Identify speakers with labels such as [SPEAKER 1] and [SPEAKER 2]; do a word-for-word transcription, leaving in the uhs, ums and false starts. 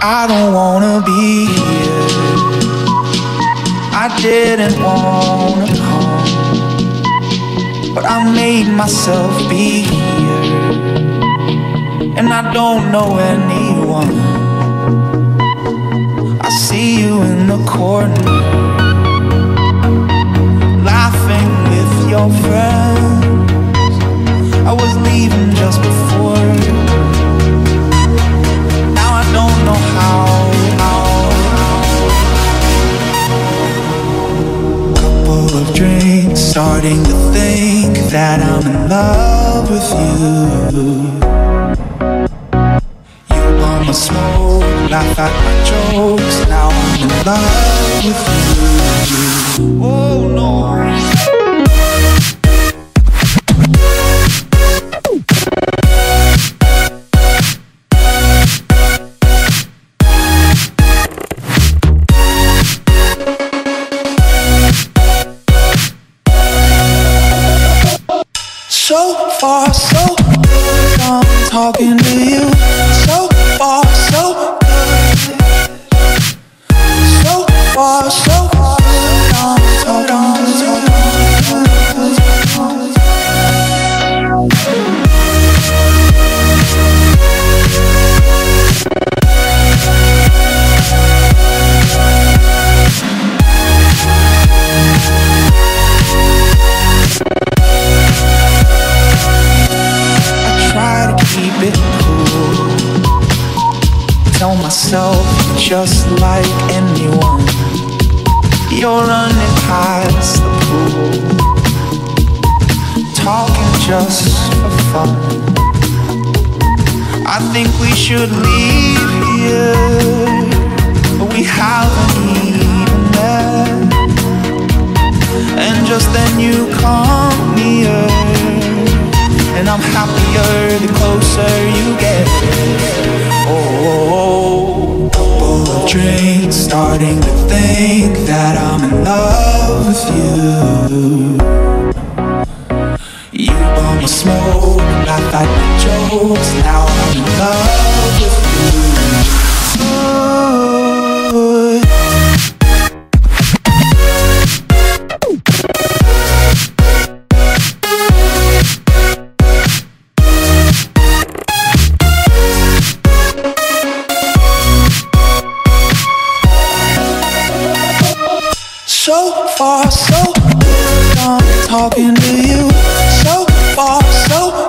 [SPEAKER 1] I don't wanna be here. I didn't wanna come, but I made myself be here. And I don't know anyone. I see you in the corner, laughing with your friends. I was leaving just before. Now I don't know how, how, how. Couple of drinks, starting to think that I'm in love with you. You smoke, laugh at my jokes. Now I'm in love with you. Oh no. So far, so good, I'm talking to you. So far, so good. So far, so good, I'm talking to you. Tell myself just like anyone, you're running past the pool, talking just for fun. I think we should leave here, but we haven't even met. And just then you come near, and I'm happier the closer you get. Oh, couple of drinks, starting to think that I'm in love with you. You bum a smoke, laugh at my jokes. Now I'm in love with you. Ooh. So far, so good, I'm talking to you. So far, so